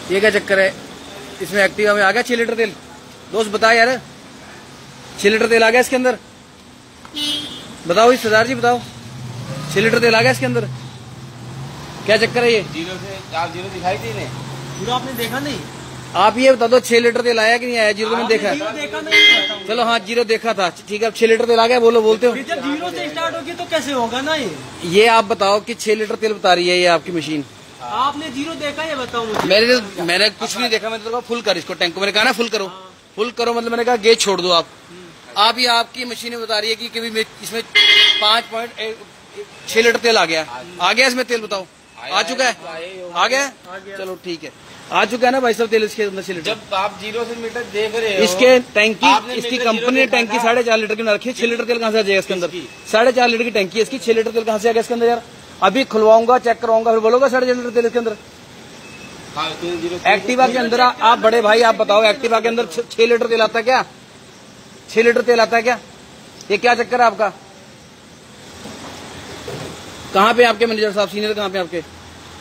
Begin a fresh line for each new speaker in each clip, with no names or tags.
ये क्या चक्कर है? इसमें एक्टिवा में आ गया 6 लीटर तेल। दोस्त बता यार, 6 लीटर तेल आ गया इसके अंदर? बताओ इस सरदार जी, बताओ 6 लीटर तेल आ गया इसके अंदर? क्या चक्कर है ये?
जीरो से आप जीरो दिखाई दी नहीं?
जीरो आपने देखा नहीं?
आप ये बता दो 6 लीटर तेल आया कि नहीं आया? जीरो मैंने देखा।
जीरो देखा नहीं?
चलो हाँ, जीरो देखा था, ठीक है। अब 6 लीटर तेल आ गया, बोलते हो?
जब जीरो से स्टार्ट होगी तो कैसे होगा ना
ये आप बताओ कि 6 लीटर तेल बता रही है ये आपकी मशीन।
आपने जीरो देखा, ये बताओ मुझे।
मैंने कुछ नहीं देखा। मैंने तो फुल कर इसको, टैंक को मैंने कहा ना फुल करो। फुल करो मतलब मैंने कहा गेज छोड़ दो आप ये आपकी मशीन बता रही है कि कभी इसमें 5.6 लीटर तेल आ गया इसमें तेल? बताओ आ चुका है? आ गया? चलो ठीक है, आ चुका है ना भाई साहब तेल इसके अंदर 6 लीटर।
जब आप जीरो से मीटर देख रहे हो,
इसके टैंकी, इसकी कंपनी ने टैंकी 4.5 लीटर की रखी है। 6 लीटर तेल कहाँ से आ जाएगा इसके अंदर? 4.5 लीटर की टैंकी है इसकी, 6 लीटर तेल कहाँ से आ गया इसके अंदर यार? अभी खुलवाऊंगा, चेक करवाऊंगा, फिर बोलोगा 4.5 लीटर तेल इसके अंदर। एक्टिवा के अंदर आप बड़े भाई आप बताओ, एक्टिवा के अंदर 6 लीटर तेल आता है क्या? 6 लीटर तेल आता है क्या? ये क्या चक्कर है आपका? कहाँ पे आपके मैनेजर साहब, सीनियर कहाँ पे आपके?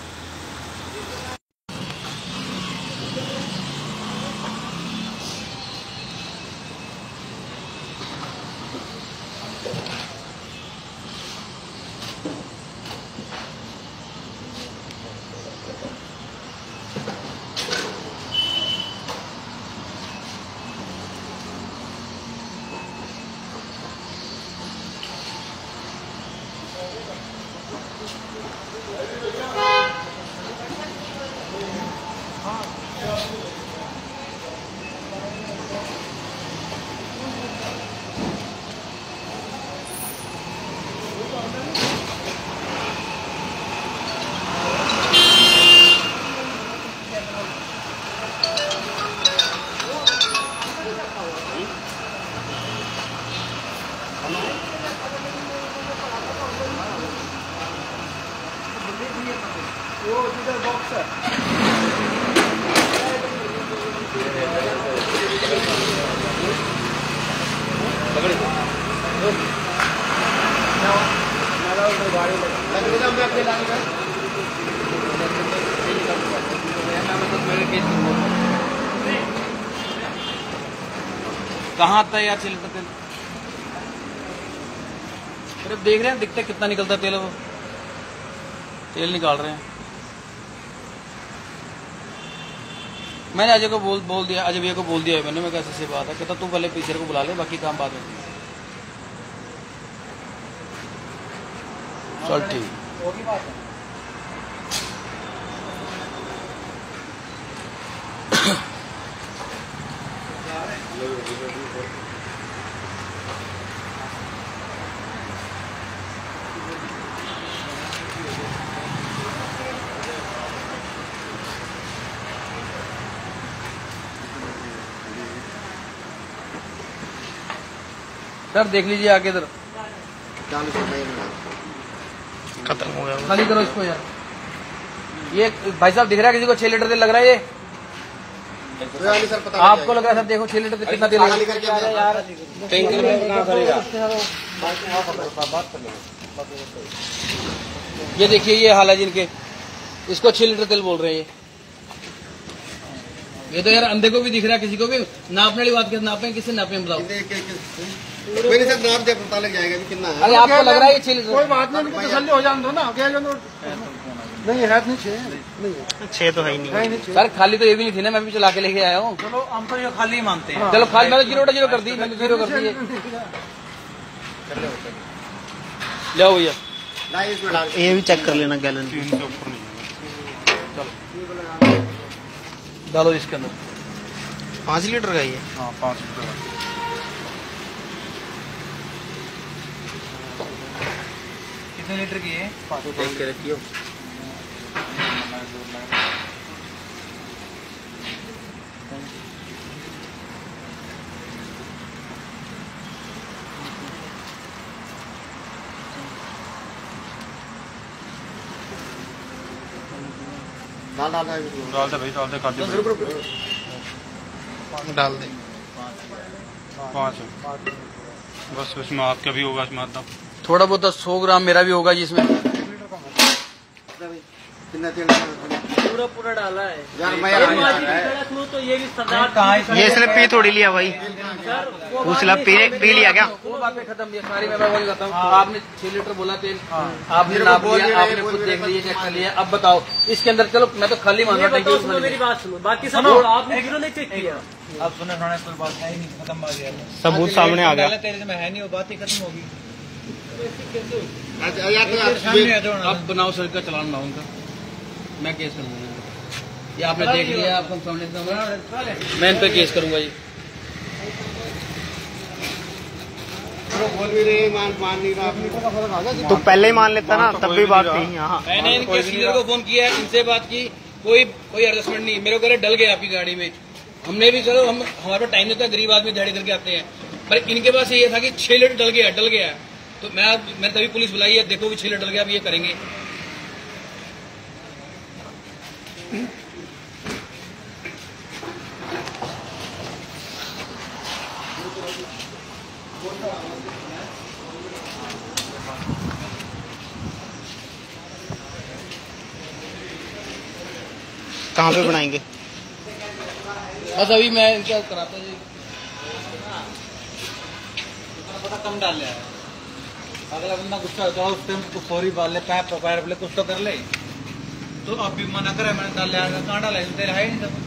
कहाँ आता है यार 6 लीटर तेल? अरे देख रहे हैं, दिखता है कितना निकलता है तेल? वो तेल निकाल रहे हैं। मैंने अजय को बोल दिया, अजय भैया को बोल दिया है मैंने। मैं कैसे से बात है, कहता तू पहले पीछे को बुला ले, बाकी काम बाद में। चल ठीक होगी बात है। सर देख लीजिए आगे इधर,
खत्म हो गया।
खाली करो इसको यार। ये भाई साहब दिख रहा है किसी को 6 लीटर तेल लग रहा है? ये
सर पता
आपको लग रहा है? सर देखो 6 लीटर तेल कितना तेल यार
टैंकर में ना करेगा।
ये देखिए ये हाल है जिनके, इसको 6 लीटर तेल बोल रहे हैं ये तो यार अंधे को भी दिख रहा है, किसी को भी नापने वाली बात नापे, किससे नापे बताओ?
मेरे साथ नाप दे, पता लग जाएगा कितना है।
अरे आपको लग रहा है ये 6 लीटर?
कोई बात नहीं, उनको तसल्ली हो जाने दो ना। नहीं है नहीं, 6 तो है ही नहीं।
सर खाली तो ये भी नहीं थी ना, मैं भी चला के लेके आया हूँ।
चलो हम तो ये खाली मानते हैं।
चलो खाली, मैंने जीरो कर दी, मैंने जीरो कर दी। ले भैया
ये भी चेक कर लेना गैलन।
डालो इसके अंदर।
5 लीटर का ये?
हाँ 5 लीटर का। कितने लीटर की है? 5
देख के रखियो।
डाल दे भाई, डाल दे, खाते
डाल दे।
5 बस, उसमें आपका भी होगा, इसमें आता
थोड़ा बहुत 100 ग्राम मेरा भी होगा जी इसमें।
कितना तेल
पूरा डाला है
यार मैं
तो ये भी सरदार
ये इसने पी थोड़ी लिया भाई, उसने पी लिया क्या?
वो बातें खत्म, ये सारी मैं वही बताऊँ। आपने 6 लीटर बोला तेल, आपने नाप लिया, आपने खुद देख लिया, चेक कर लिया। अब बताओ इसके अंदर, चलो मैं तो खाली मान रहा हूँ,
मेरी बात सुनो, बाकी सब आपने जीरो नहीं चेक किया।
अब सुनो थोड़ा, कोई बात है ही नहीं, खत्म बात है,
सबूत सामने आ गया।
तेरे में है नहीं, वो बात ही खत्म होगी।
अब बनाओ सर का चलान बनाओ उनका, मैं केस करूंगा। ये आपने देख लिया, आप मैं इन पे केस करूंगा जी।
बोल भी रहे मान नहीं रहा।
तो पहले ही मान लेता ना, तब भी बात थी। हाँ
मैंने इनके सीनियर को फोन किया, इनसे बात की, कोई एडजस्टमेंट नहीं। मेरे को डल गया आपकी गाड़ी में। हमने भी चलो, हमारे पास टाइम नहीं होता, गरीब आदमी दिहाड़ी करके आते हैं, पर इनके पास ये था कि 6 लीटर डल गया। तो मैंने तभी पुलिस बुलाई है, देखो भी 6 लीटर डल गया, अब ये करेंगे।
कहाँ पे बनाएंगे?
बस अभी मैं इनका कराता जी।
पता कम डाल लिया, अगला बंदा गुस्सा होता है, उस टाइम कुछ सॉरी बोल ले, पैर बोले, कुछ तो कर ले। तो अब भी मना करे, मैंने डाल लिया, कहाँ डाला है, तेरा है ही नहीं सब।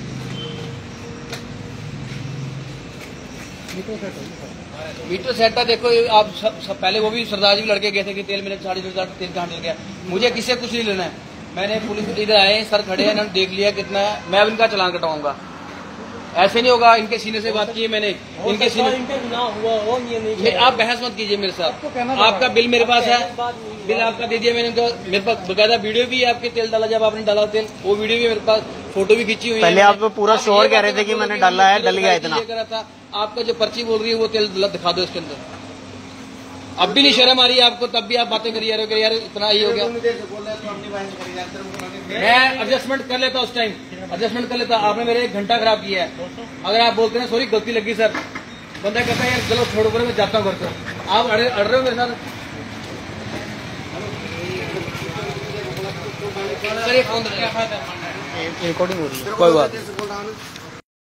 मीटर सेट था, देखो आप सब पहले वो भी सरदार जी लड़के गए थे कि तेल मेरे 4.5 तेल कहाँ डल गया। मुझे किससे कुछ नहीं लेना है। मैंने पुलिस इधर आए, सर खड़े हैं, इन्होंने देख लिया कितना है, मैं अब इनका चालान कटवाऊंगा। ऐसे नहीं होगा। इनके सीने से बात की है मैंने, इनके सीने
ना हुआ हो, ये नहीं।
आप बहस मत कीजिए मेरे साथ। आपका बिल मेरे पास है, बिल आपका दे दिया मैंने। मेरे पास बकायदा वीडियो भी है आपके तेल डाला, जब आपने डाला तेल, वो वीडियो भी मेरे पास, फोटो भी खींची हुई है।
पहले आप तो पूरा श्योर कह रहे थे कि मैंने डाला है, डल गया इतना।
था आपका जो पर्ची बोल रही है वो तेल दिखा दो इसके अंदर। अब भी नहीं शर्म आ रही है आपको, तब भी आप बातें करिए रहे हो कि यार इतना ही हो गया। मैं एडजस्टमेंट कर लेता, उस टाइम एडजस्टमेंट कर लेता। आपने मेरे 1 घंटा खराब किया है। अगर आप बोलते हैं सॉरी गलती लगी सर, बंदा कहता है यार चलो छोड़ो बोले, मैं जाता हूँ घर से। आप अड़ रहे हो मेरे साथ। सर ये फोन
रिकॉर्डिंग हो रही है।
कोई बात